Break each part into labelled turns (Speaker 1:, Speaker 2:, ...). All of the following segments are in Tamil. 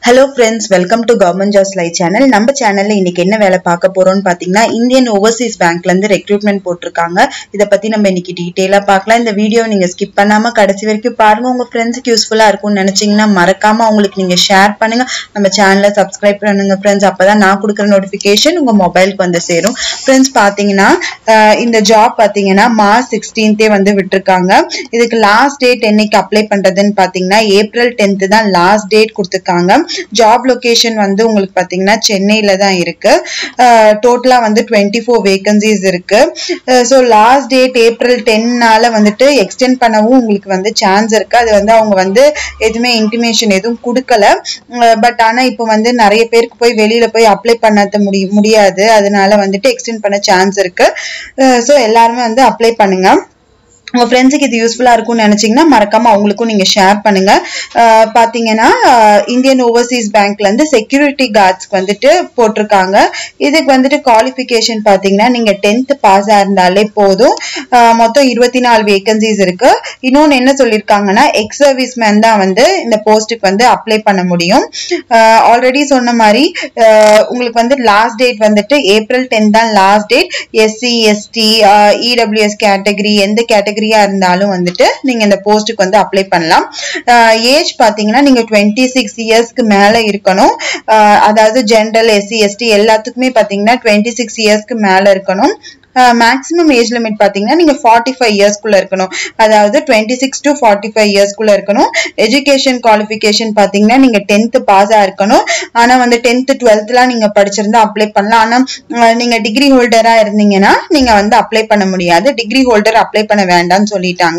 Speaker 1: Hello friends, welcome to Government Jobs Live channel. நம்ம சேனல்ல இன்னைக்கு என்ன வேலை பார்க்க போறோம்னு பாத்தீங்கன்னா இந்தியன் ஓவர்சீஸ் பேங்க்ல இருந்து ரெக்ரூட்மெண்ட் போட்டுருக்காங்க. இத பத்தி நம்ம இன்னைக்கு டீடைலா பார்க்கலாம். இந்த வீடியோ நீங்க ஸ்கிப் பண்ணாம கடைசி வரைக்கும் பாருங்க. உங்க ஃப்ரெண்ட்ஸ்க்கு யூஸ்ஃபுல்லா இருக்கும்னு நினைச்சீங்கன்னா மறக்காம உங்களுக்கு நீங்க ஷேர் பண்ணுங்க. நம்ம சேனலை சப்ஸ்கிரைப் பண்ணுங்க ஃப்ரெண்ட்ஸ். அப்பதான் நான் கொடுக்குற நோட்டிபிகேஷன் உங்க மொபைலுக்கு வந்து சேரும். ஃப்ரெண்ட்ஸ் பாத்தீங்கன்னா இந்த ஜாப் பாத்தீங்கன்னா மார்ச் 16th வந்து விட்டுருக்காங்க. இதுக்கு லாஸ்ட் டேட் என்னைக்கு அப்ளை பண்றதுன்னு பாத்தீங்கன்னா April 10th தான் லாஸ்ட் டேட் கொடுத்துருக்காங்க. ஜாப் லொகேஷன் வந்து உங்களுக்கு பாத்தீங்கன்னா சென்னையில தான் இருக்கு. டோட்டலா வந்து 24 வேகன்சிஸ் இருக்கு. சோ லாஸ்ட் டேட் April 10னால வந்துட்டு எக்ஸ்டெண்ட் பண்ணவும் உங்களுக்கு வந்து சான்ஸ் இருக்கு. அது வந்து அவங்க வந்து எதுவுமே இன்டிமேஷன் எதுவும் கொடுக்கல. பட் ஆனா இப்போ வந்து நிறைய பேருக்கு போய் வெளியில போய் அப்ளை பண்ண முடியாது. அதனால வந்துட்டு எக்ஸ்டெண்ட் பண்ண சான்ஸ் இருக்கு. சோ எல்லாருமே வந்து அப்ளை பண்ணுங்க. உங்க ஃப்ரெண்ட்ஸுக்கு இது யூஸ்ஃபுல்லா இருக்கும்னு நினைச்சீங்கன்னா மறக்காம அவங்களுக்கும் நீங்க ஷேர் பண்ணுங்க. பாத்தீங்கன்னா இந்தியன் ஓவர்சீஸ் பேங்க்ல இருந்து செக்யூரிட்டி கார்ட்ஸ்க்கு வந்துட்டு போட்டிருக்காங்க. இதுக்கு வந்துட்டு குவாலிஃபிகேஷன் பாத்தீங்கன்னா நீங்க 10th பாஸ் இருந்தாலே போதும். மொத்தம் 24 வேகன்சிஸ் இருக்கு. இன்னொன்னு என்ன சொல்லிருக்காங்கன்னா எக்ஸ் சர்வீஸ் மேன் தான் வந்து இந்த போஸ்டுக்கு வந்து அப்ளை பண்ண முடியும். ஆல்ரெடி சொன்ன மாதிரி உங்களுக்கு வந்து லாஸ்ட் டேட் வந்துட்டு April 10 தான் last date. SC ST EWS category எந்த கேட்டகரி இருந்தாலும் வந்துட்டு நீங்க இந்த போஸ்டுக்கு வந்து அப்ளை பண்ணலாம். ஏஜ் பாத்தீங்கன்னா நீங்க 26 இயர்ஸ்க்கு மேல இருக்கணும். அதாவது ஜெனரல் SC ST எல்லாத்துக்குமே பாத்தீங்கன்னா 26 இயர்ஸ்க்கு மேல இருக்கணும். மேக்ஸிமம் ஏஜ் லிமிட் பாத்தீங்கன்னா நீங்க 45 இயர்ஸ்க்குள்ள இருக்கணும். அதாவது 26 to 45 இயர்ஸ்க்குள்ள இருக்கணும். எஜுகேஷன் குவாலிஃபிகேஷன் பாத்தீங்கன்னா நீங்க 10th பாஸா இருக்கணும். ஆனா வந்து 10th 12th நீங்க படிச்சிருந்தா அப்ளை பண்ணலாம். ஆனா நீங்க டிகிரி ஹோல்டரா இருந்தீங்கன்னா நீங்க வந்து அப்ளை பண்ண முடியாது. டிகிரி ஹோல்டர் அப்ளை பண்ண வேண்டாம்னு சொல்லிட்டாங்க.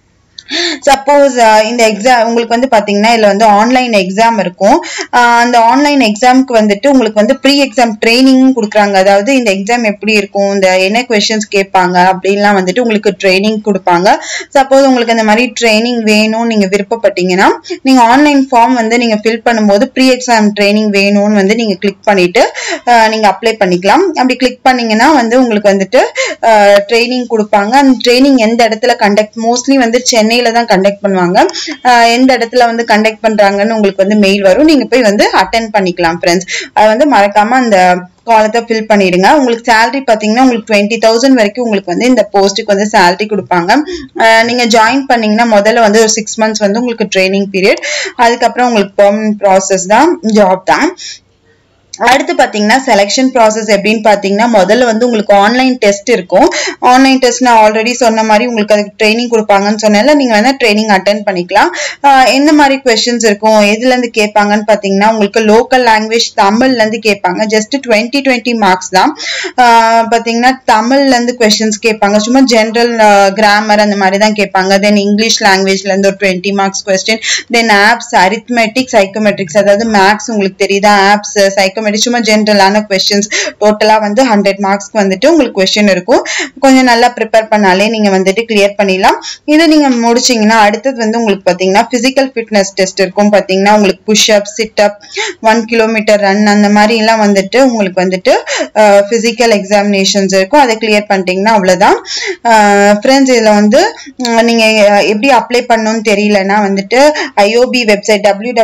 Speaker 1: சப்போஸ் இந்த எக்ஸாம் உங்களுக்கு வந்து பாத்தீங்கன்னா இதுல வந்து ஆன்லைன் எக்ஸாம் இருக்கும். அந்த ஆன்லைன் எக்ஸாம்க்கு வந்துட்டு உங்களுக்கு வந்து ப்ரீ எக்ஸாம் ட்ரைனிங் கொடுக்குறாங்க. அதாவது இந்த எக்ஸாம் எப்படி இருக்கும், இந்த என்ன கொஸ்டின்ஸ் கேட்பாங்க அப்படின்லாம் வந்துட்டு உங்களுக்கு ட்ரைனிங் கொடுப்பாங்க. சப்போஸ் உங்களுக்கு அந்த மாதிரி ட்ரைனிங் வேணும்னு நீங்க விருப்பப்பட்டீங்கன்னா நீங்க ஆன்லைன் ஃபார்ம் வந்து நீங்க ஃபில் பண்ணும்போது ப்ரீ எக்ஸாம் ட்ரைனிங் வேணும்னு வந்து நீங்க கிளிக் பண்ணிட்டு நீங்க அப்ளை பண்ணிக்கலாம். அப்படி கிளிக் பண்ணீங்கன்னா வந்து உங்களுக்கு வந்துட்டு ட்ரைனிங் கொடுப்பாங்க. அந்த ட்ரைனிங் எந்த இடத்துல மோஸ்ட்லி வந்து சென்னை தான் கண்டக்ட் பண்ணுவாங்க. எந்த இடத்துல வந்து கண்டக்ட் பண்றாங்கன்னு உங்களுக்கு வந்து மெயில் வரும். நீங்க போய் வந்து அட்டெண்ட் பண்ணிக்கலாம் ஃப்ரெண்ட்ஸ். அது வந்து மறக்காம அந்த காலத்தை ஃபில் பண்ணிடுங்க. உங்களுக்கு சேலரி பாத்தீங்கன்னா உங்களுக்கு 20,000 வரைக்கும் உங்களுக்கு வந்து இந்த போஸ்டுக்கு வந்து சேலரி கொடுப்பாங்க. நீங்க ஜாயின் பண்ணீங்கன்னா முதல்ல வந்து ஒரு 6 months வந்து உங்களுக்கு ட்ரைனிங் பீரியட். அதுக்கப்புறம் உங்களுக்கு பெர்மனன்ட் ப்ராசஸ் தான், ஜாப் தான். அடுத்து பாத்தீங்கன்னா செலக்ஷன் ப்ராசஸ் எப்படின்னு பாத்தீங்கன்னா முதல்ல வந்து உங்களுக்கு ஆன்லைன் டெஸ்ட் இருக்கும். ஆன்லைன் டெஸ்ட் நான் ஆல்ரெடி சொன்ன மாதிரி உங்களுக்கு அதுக்கு ட்ரைனிங் கொடுப்பாங்கன்னு சொன்னால நீங்க வந்து ட்ரைனிங் அட்டென்ட் பண்ணிக்கலாம். எந்த மாதிரி கொஸ்டின்ஸ் இருக்கும், எதுல இருந்து கேட்பாங்கன்னு பாத்தீங்கன்னா உங்களுக்கு லோக்கல் லாங்குவேஜ் தமிழ்ல இருந்து கேட்பாங்க. ஜஸ்ட் 20 மார்க்ஸ் தான். பாத்தீங்கன்னா தமிழ்ல இருந்து கொஸ்டின்ஸ் கேட்பாங்க. சும்மா ஜெனரல் கிராமர் அந்த மாதிரி தான் கேட்பாங்க. தென் இங்கிலீஷ் லாங்குவேஜ்ல இருந்து ஒரு 20 மார்க்ஸ் கொஸ்டின். தென் ஆப்ஸ், அரித்மெட்டிக், சைக்கோமெட்ரிக்ஸ், அதாவது மேக்ஸ் உங்களுக்கு தெரியுதா, ஆப்ஸ், சைக்கோமெட்ரிக் சும்மா ஜெனரலான கொஸ்டின்ஸ். டோட்டலா வந்து 100 மார்க்ஸ்க்கு வந்துட்டு உங்களுக்கு கொஸ்டின் இருக்கும். கொஞ்சம் நல்லா ப்ரிப்பேர் பண்ணாலே நீங்க வந்துட்டு கிளியர் பண்ணிடலாம். இது நீங்க முடிச்சீங்கன்னா அடுத்தது வந்து உங்களுக்கு பாத்தீங்கன்னா பிசிக்கல் ஃபிட்னஸ் டெஸ்ட் இருக்கும். பாத்தீங்கன்னா உங்களுக்கு push up, sit up, 1 kilometre run அந்த மாதிரி எல்லாம் வந்துட்டு உங்களுக்கு வந்துட்டு பிசிக்கல் எக்ஸாமினேஷன்ஸ் இருக்கும். அதை கிளியர் பண்ணிட்டீங்கன்னா அவ்வளவுதான் ஃப்ரெண்ட்ஸ். இதுல வந்து நீங்க எப்படி அப்ளை பண்ணணும்னு தெரியலன்னா வந்துட்டு IOB வெப்சைட்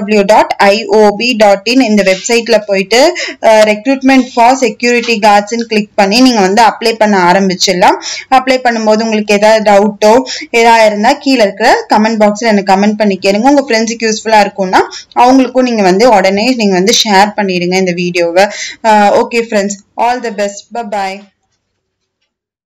Speaker 1: www.iob.in இந்த வெப்சைட்ல போயிட்டு recruitment for security guards click பண்ணி நீங்க வந்து அப்ளை பண்ண ஆரம்பிச்சிடலாம். அப்ளை பண்ணும்போது உங்களுக்கு ஏதாவது டவுட்டோ ஏதாவது இருந்தா கீழே இருக்கிற கமெண்ட் பாக்ஸ்ல எனக்கு கமெண்ட் பண்ணி கேளுங்க. உங்க ஃப்ரெண்ட்ஸுக்கு யூஸ்ஃபுல்லா இருக்கும்னா அவங்களுக்கும் நீங்க வந்து உடனே நீங்க வந்து ஷேர் பண்ணிடுங்க இந்த வீடியோவை. Okay friends, all the best, by.